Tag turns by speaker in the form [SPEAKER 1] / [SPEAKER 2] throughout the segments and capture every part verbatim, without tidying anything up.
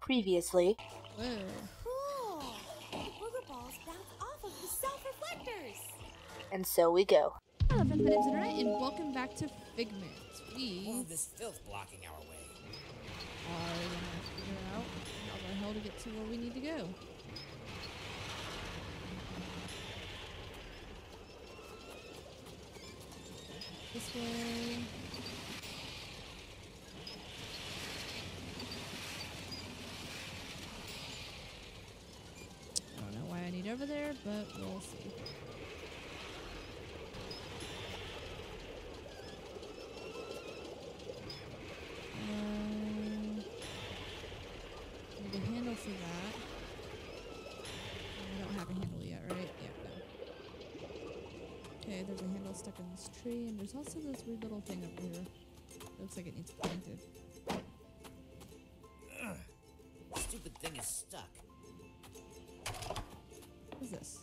[SPEAKER 1] previously.
[SPEAKER 2] Whoa.
[SPEAKER 3] Cool! The booger balls bounce off of the self-reflectors!
[SPEAKER 1] And so we go.
[SPEAKER 2] Hello friends, my name's Lunernight, and welcome back to Figment. We
[SPEAKER 4] All of this filth blocking our way.
[SPEAKER 2] are gonna have to figure out how the hell to get to where we need to go. This way. I don't know why I need over there, but we'll see. Um, need a handle for that. I don't have a handle yet, right? Yeah, no. Okay, there's a handle stuck in this tree, and there's also this weird little thing up here. It looks like it needs planted.
[SPEAKER 4] Ugh. Stupid thing is stuck.
[SPEAKER 2] What is this?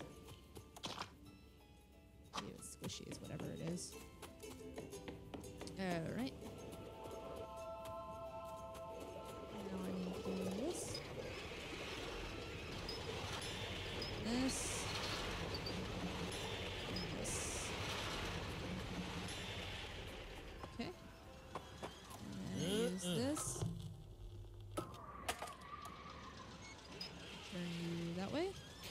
[SPEAKER 2] Ew, it's squishy is whatever it is. Alright. Now I need to do this. This. And this. Okay. And then use this. Turn you that way.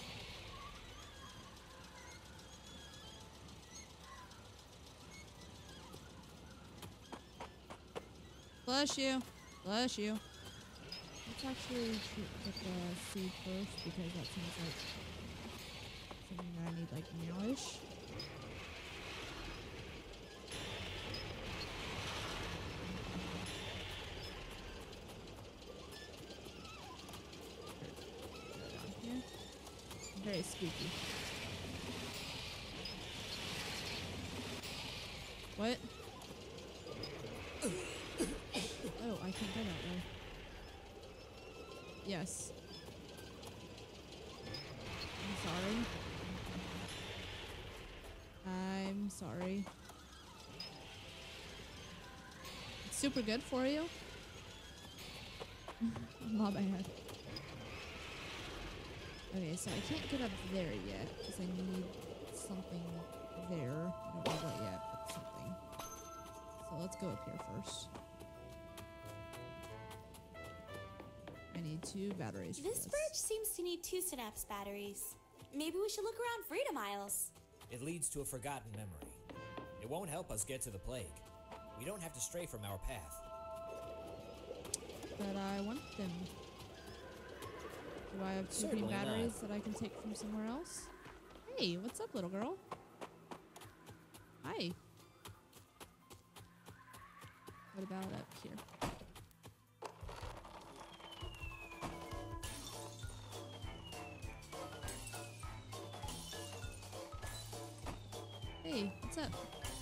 [SPEAKER 2] Bless you. Bless you. Let's actually shoot, get the seed first because that seems like something that I need like nowish. Here. Very squeaky. What? Oh, I can't go that way. Yes. I'm sorry. I'm sorry. It's super good for you. Not bad. Okay, so I can't get up there yet because I need something there. I don't know what yet, but something. So let's go up here first. I need two batteries for
[SPEAKER 3] This
[SPEAKER 2] this.
[SPEAKER 3] bridge seems to need two synapse batteries. Maybe we should look around Freedom Isles.
[SPEAKER 4] It leads to a forgotten memory. It won't help us get to the plague. We don't have to stray from our path.
[SPEAKER 2] But I want them. Do I have two green
[SPEAKER 4] Certainly
[SPEAKER 2] batteries
[SPEAKER 4] not.
[SPEAKER 2] that I can take from somewhere else? Hey, what's up, little girl? Hi. What about up here? Hey, what's up?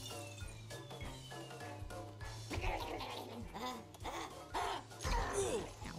[SPEAKER 2] Ow.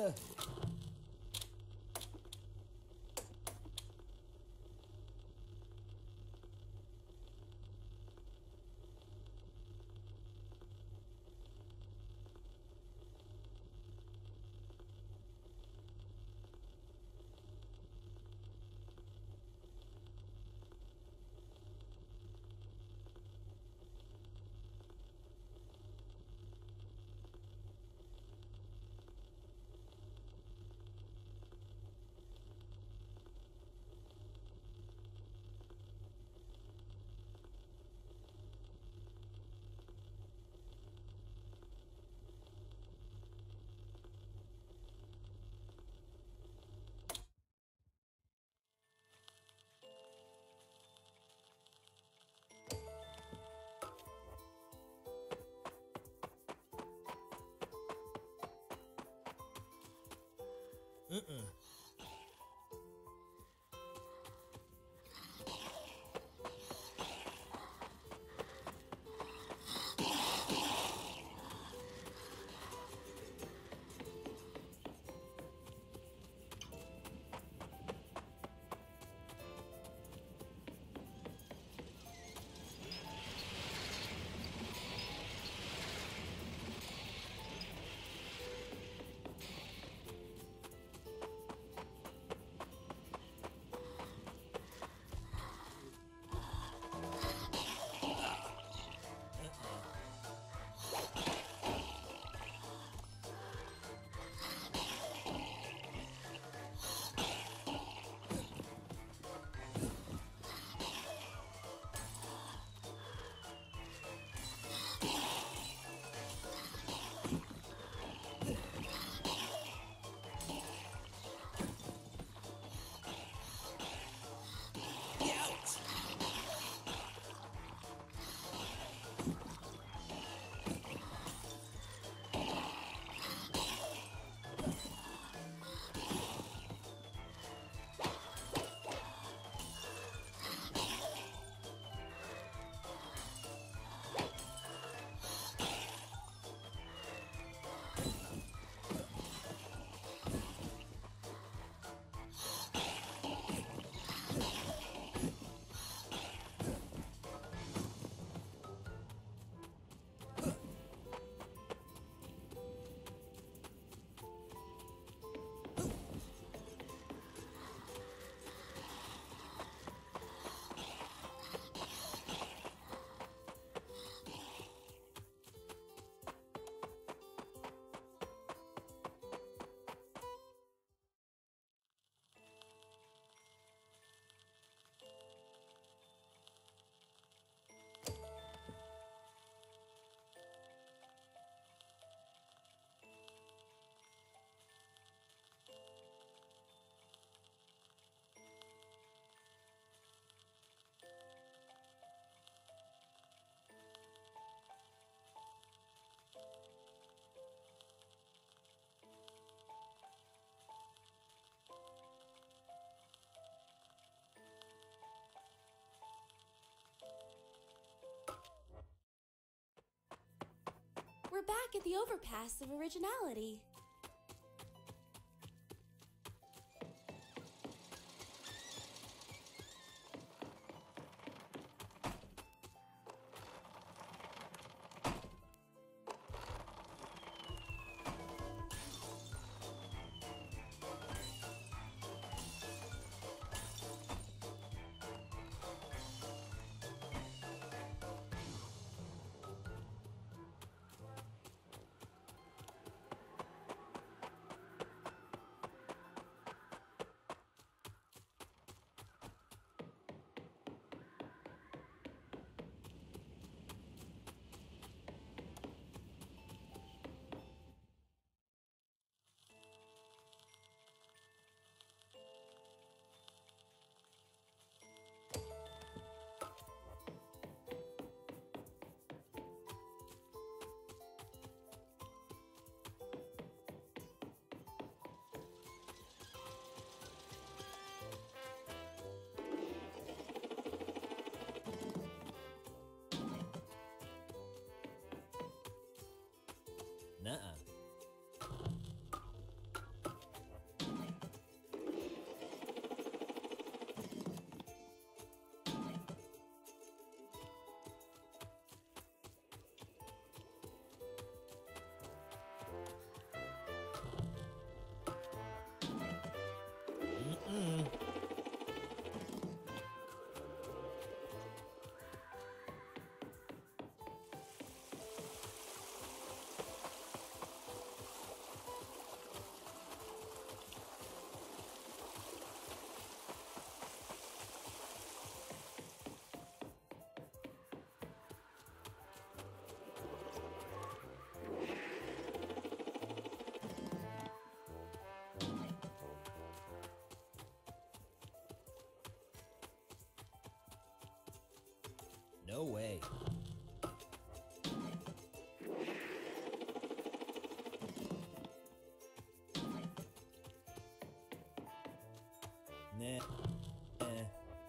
[SPEAKER 4] Uh. Uh-uh.
[SPEAKER 3] We're back at the overpass of originality.
[SPEAKER 4] No way. Nah. Eh.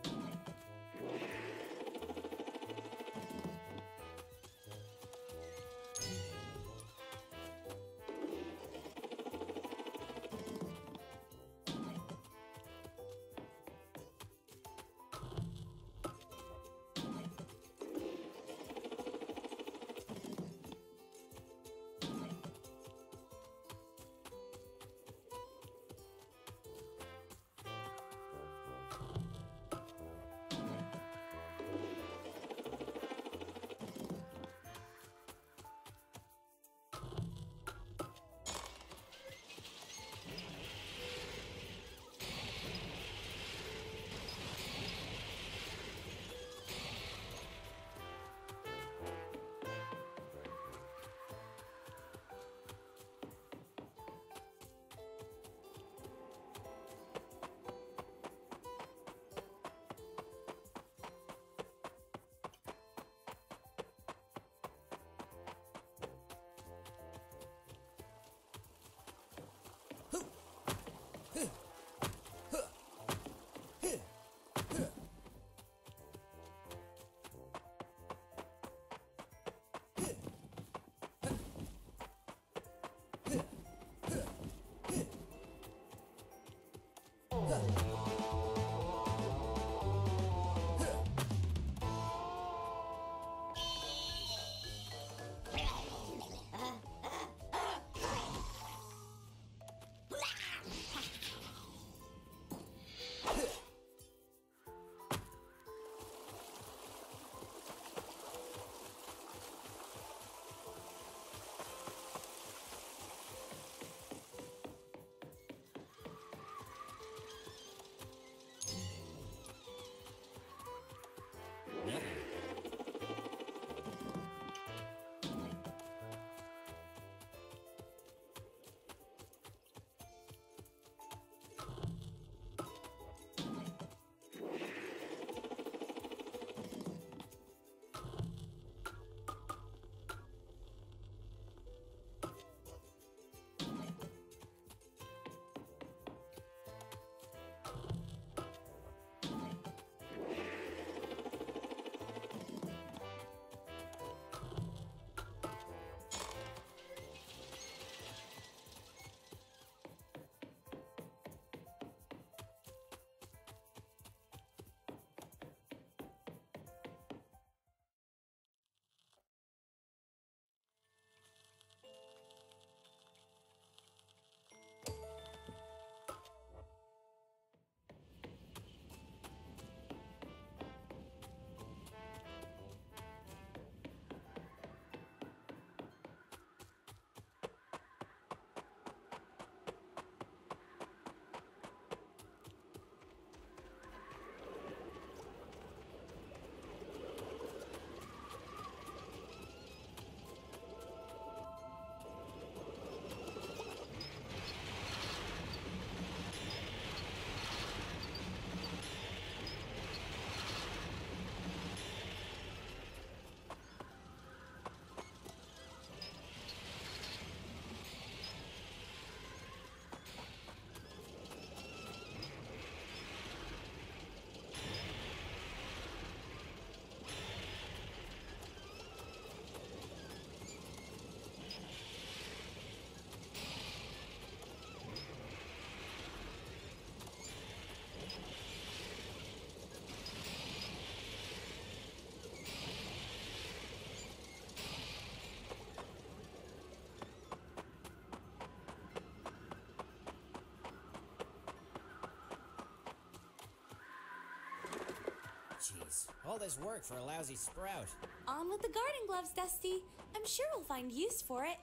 [SPEAKER 4] Jeez, all this work for a lousy sprout.
[SPEAKER 3] On with the garden gloves, Dusty. I'm sure we'll find use for it.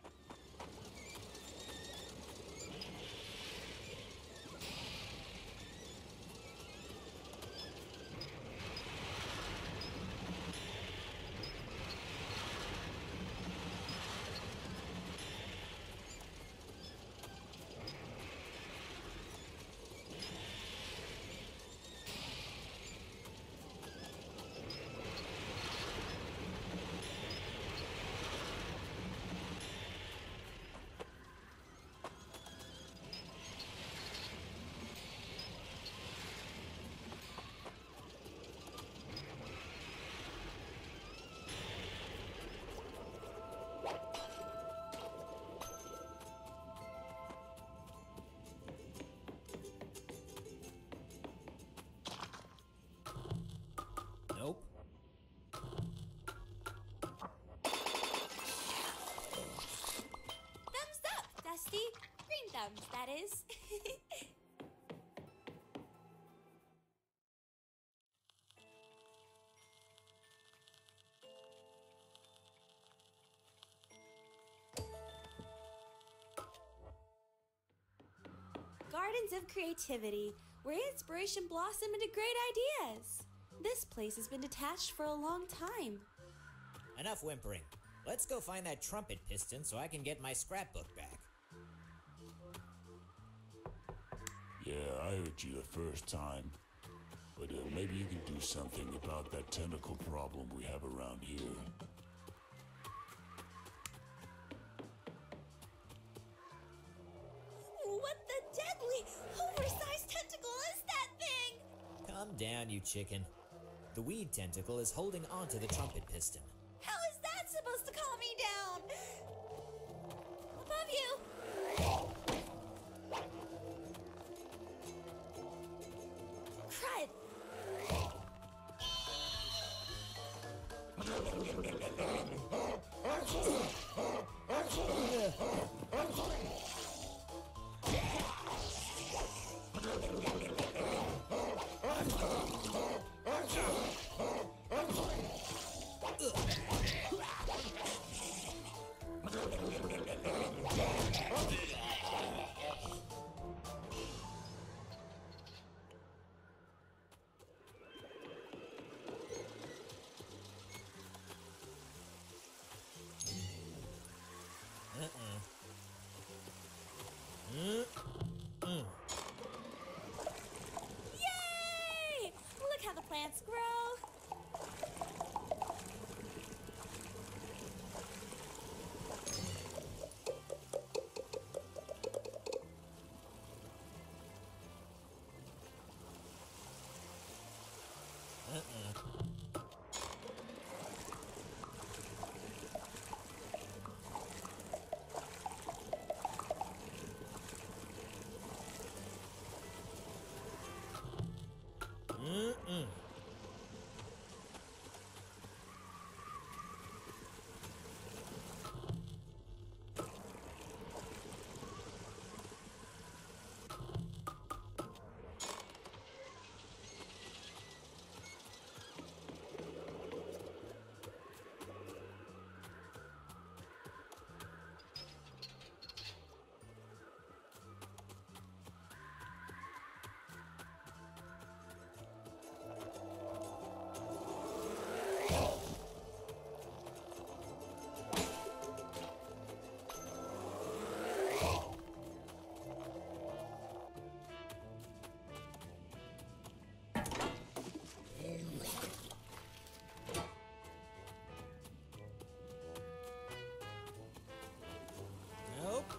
[SPEAKER 3] Sometimes, that is. Gardens of creativity, where inspiration blossom into great ideas. This place has been detached for a long time.
[SPEAKER 4] Enough whimpering. Let's go find that trumpet piston so I can get my scrapbook back.
[SPEAKER 5] Yeah, I heard you the first time. But uh, maybe you can do something about that tentacle problem we have around here.
[SPEAKER 3] What the deadly, oversized tentacle is that thing?
[SPEAKER 4] Calm down, you chicken. The weed tentacle is holding onto the trumpet piston.
[SPEAKER 3] How is that supposed to calm me down? Above you! Crud! Yay! Look how the plants grow.
[SPEAKER 4] Mm-mm. Nope.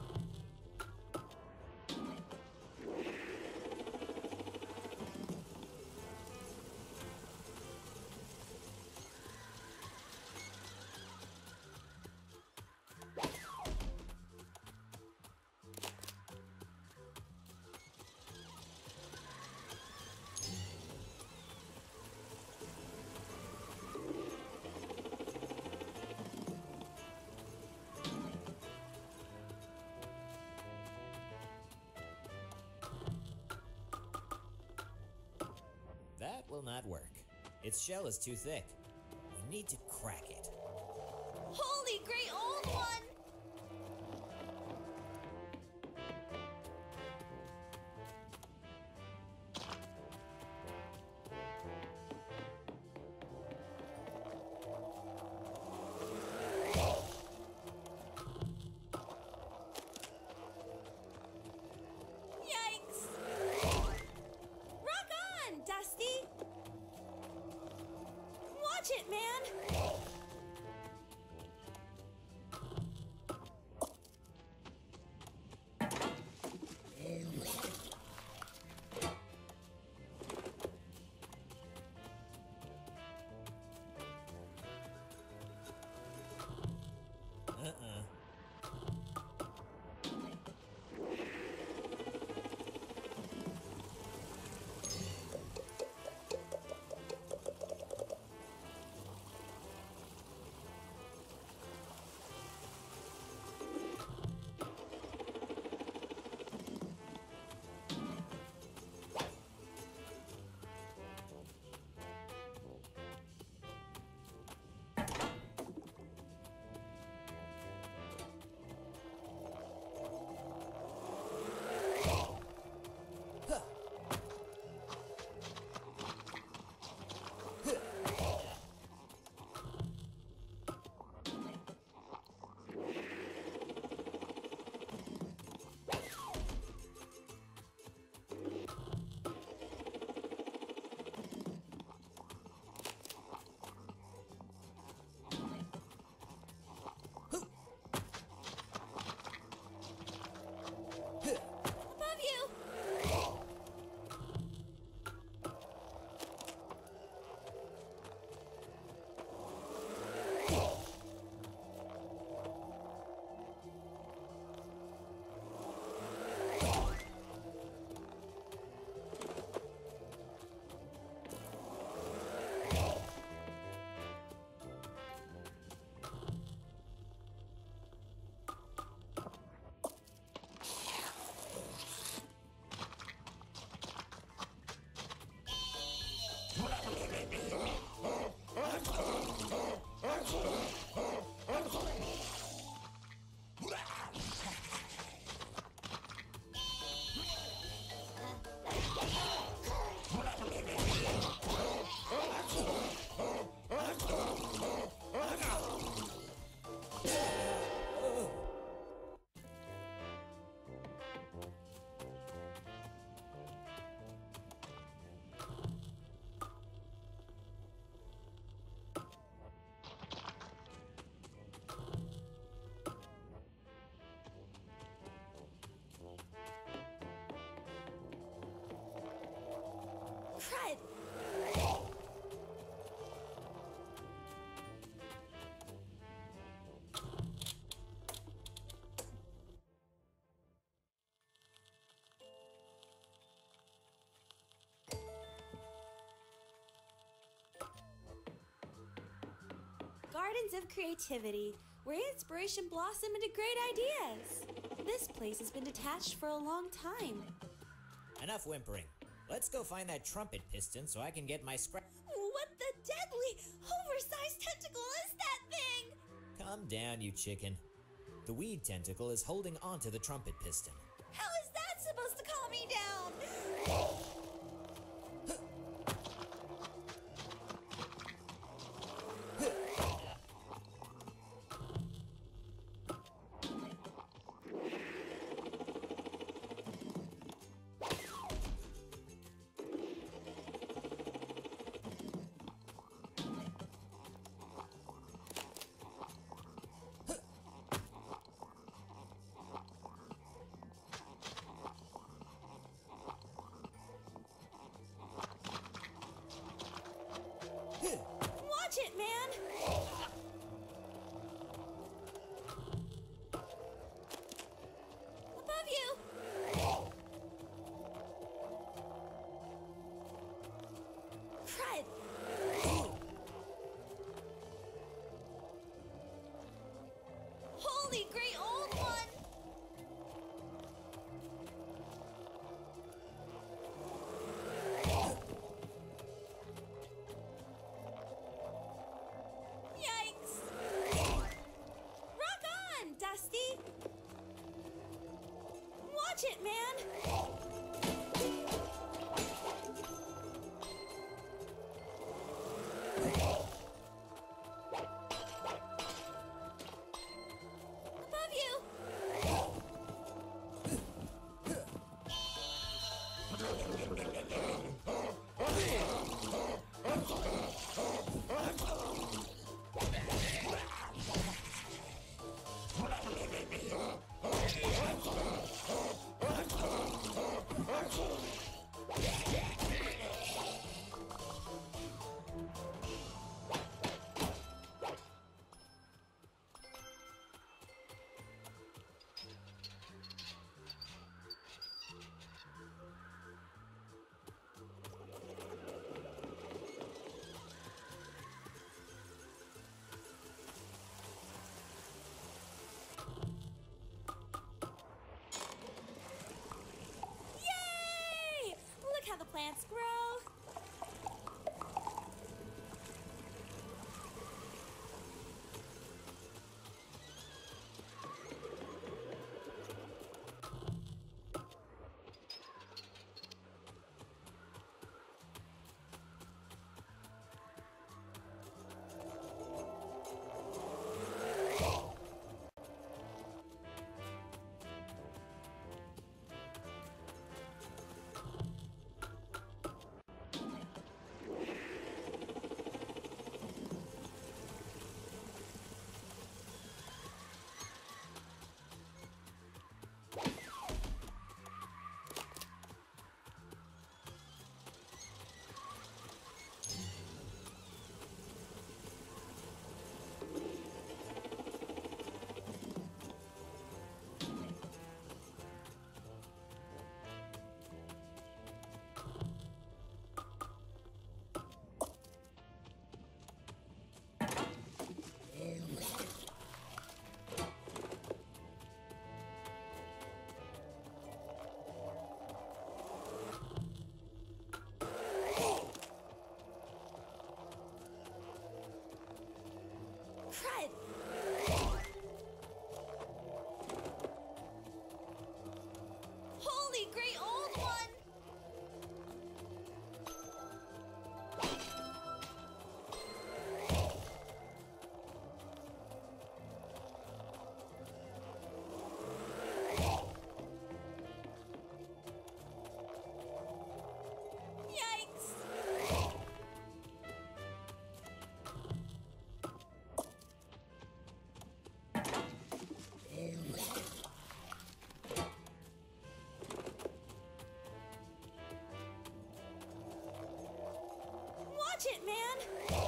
[SPEAKER 4] That will not work. Its shell is too thick. We need to crack it.
[SPEAKER 3] Holy great old one! Yikes! Rock on, Dusty! Watch it, man!
[SPEAKER 4] Uh-uh.
[SPEAKER 3] Crud! Gardens of creativity, where inspiration blossom into great ideas. This place has been detached for a long time.
[SPEAKER 4] Enough whimpering. Let's go find that trumpet piston so I can get my scrap.
[SPEAKER 3] What the deadly, oversized tentacle is that thing?
[SPEAKER 4] Calm down, you chicken. The weed tentacle is holding onto the trumpet piston.
[SPEAKER 3] How is that supposed to calm me down? Watch it, man! Above you! Crud! Holy great old one! Yikes! Rock on, Dusty! Watch it, man! Above you! Yay! Look how the plants grow. man.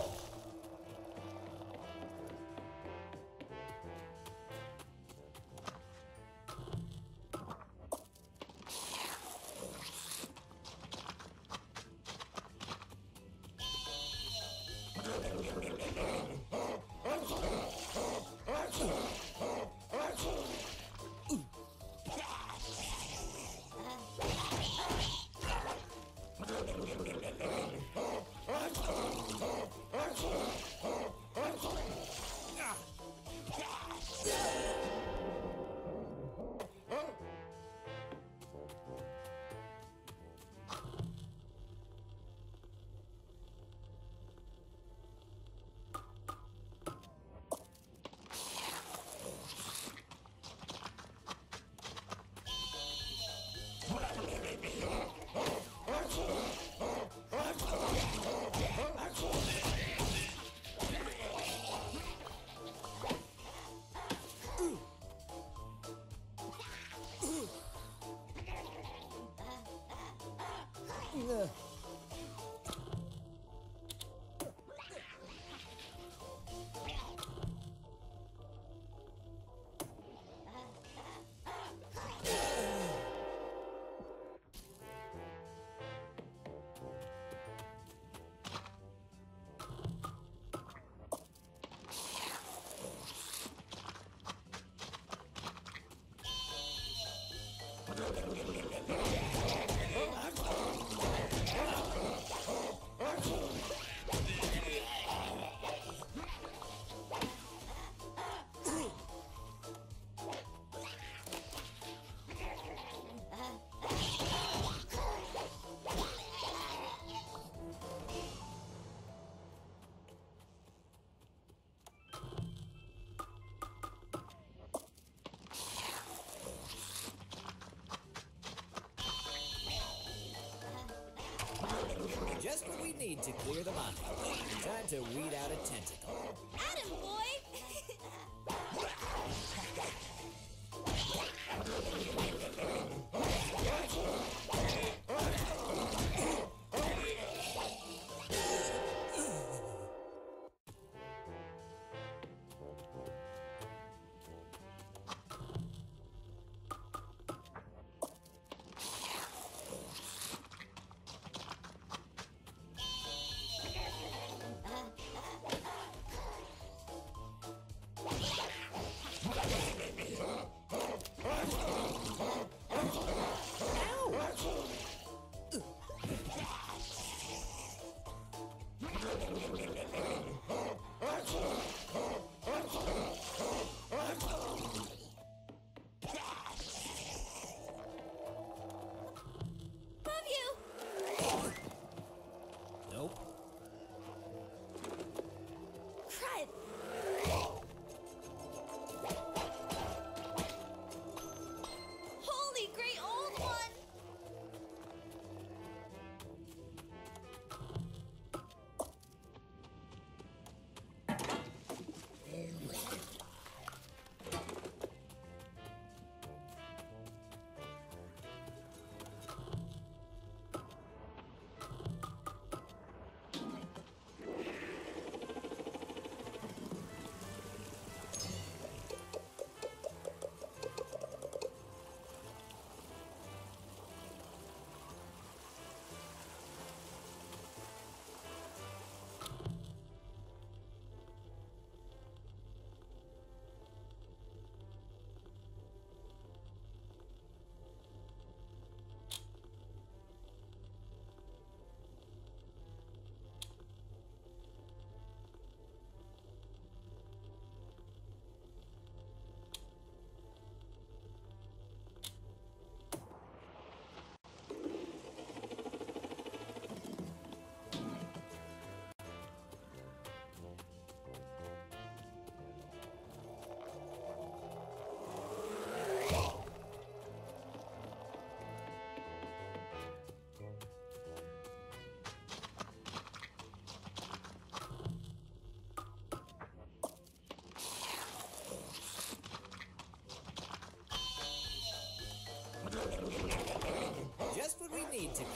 [SPEAKER 4] Just what we need to clear the mind. Time to weed out a tentacle.
[SPEAKER 3] Atom boy!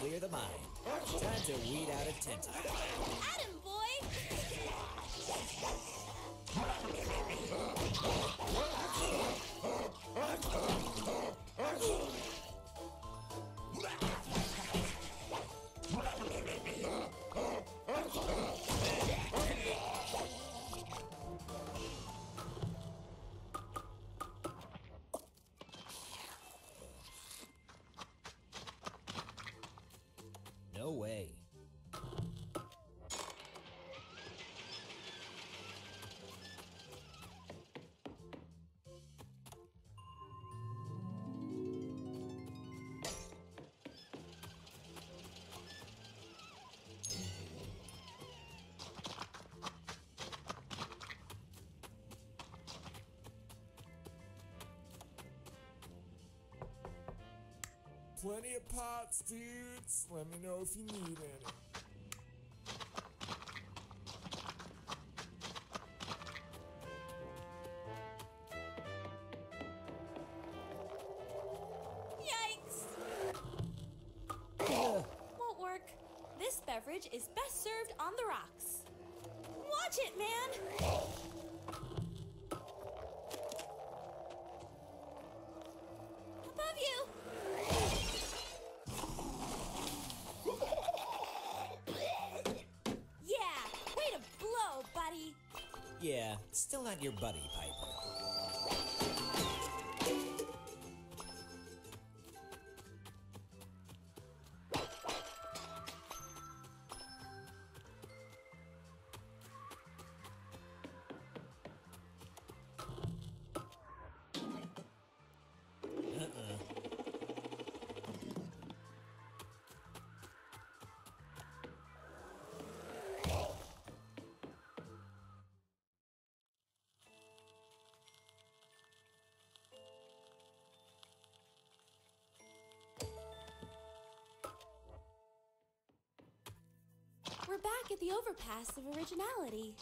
[SPEAKER 4] clear the mind. Time to weed out a tentacle.
[SPEAKER 3] At him, boy!
[SPEAKER 4] No way.
[SPEAKER 6] Plenty of pots, dudes. Let me know if you need any.
[SPEAKER 3] Yikes! Won't work. This beverage is best served on the rocks. Watch it, man! Above you! Yeah, way to blow, buddy!
[SPEAKER 4] Yeah, still not your buddy, Piper.
[SPEAKER 3] We're back at the overpass of originality.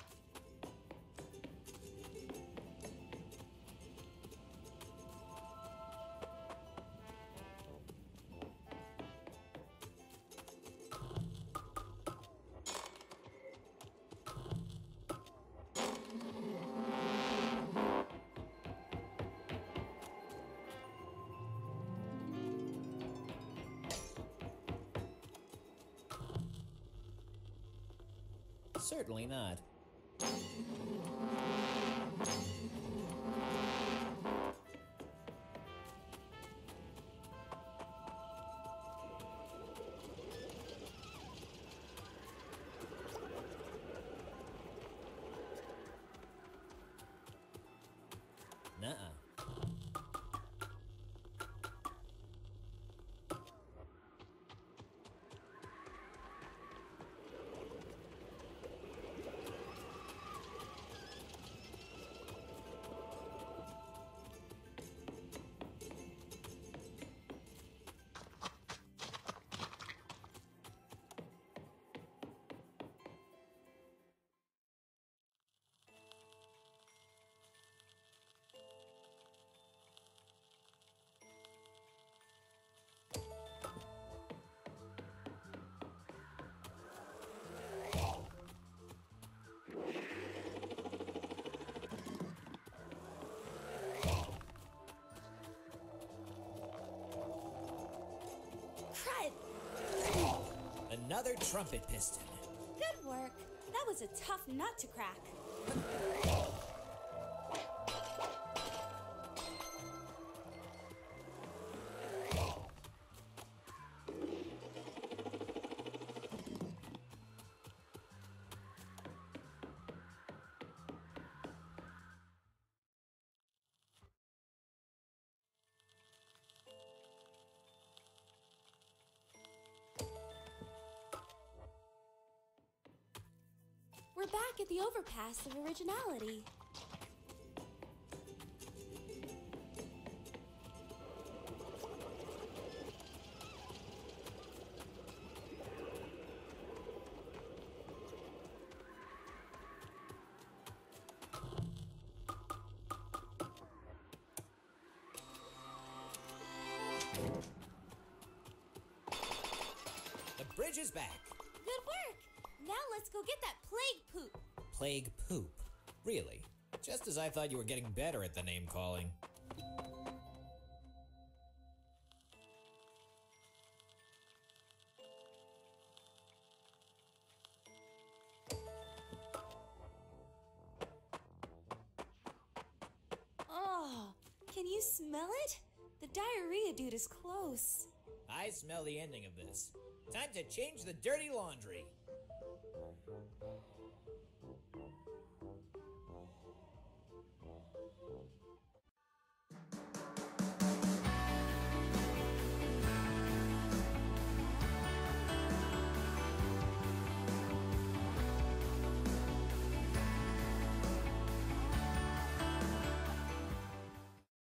[SPEAKER 4] Certainly not. Nuh-uh.
[SPEAKER 3] Crud!
[SPEAKER 4] Another trumpet piston.
[SPEAKER 3] Good work. That was a tough nut to crack. We're back at the overpass of originality.
[SPEAKER 4] bridge is back.
[SPEAKER 3] Good work! Now let's go get that plague poop.
[SPEAKER 4] Plague poop. Really? Just as I thought you were getting better at the name calling.
[SPEAKER 3] Oh, can you smell it? The diarrhea dude is close.
[SPEAKER 4] I smell the ending of this. Time to change the dirty laundry.